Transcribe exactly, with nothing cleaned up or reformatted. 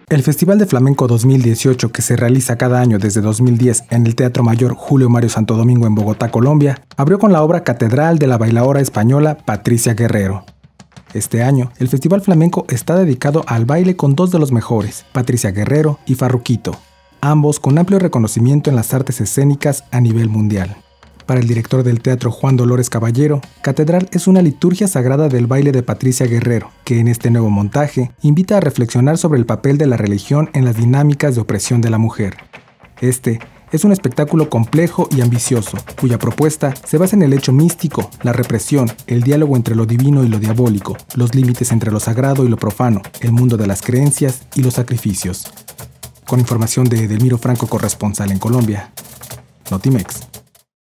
El Festival de Flamenco dos mil dieciocho, que se realiza cada año desde dos mil diez en el Teatro Mayor Julio Mario Santo Domingo en Bogotá, Colombia, abrió con la obra Catedral de la bailaora española Patricia Guerrero. Este año, el Festival Flamenco está dedicado al baile con dos de los mejores, Patricia Guerrero y Farruquito, ambos con amplio reconocimiento en las artes escénicas a nivel mundial. Para el director del teatro Juan Dolores Caballero, Catedral es una liturgia sagrada del baile de Patricia Guerrero, que en este nuevo montaje invita a reflexionar sobre el papel de la religión en las dinámicas de opresión de la mujer. Este es un espectáculo complejo y ambicioso, cuya propuesta se basa en el hecho místico, la represión, el diálogo entre lo divino y lo diabólico, los límites entre lo sagrado y lo profano, el mundo de las creencias y los sacrificios. Con información de Edelmiro Franco, corresponsal en Colombia, Notimex.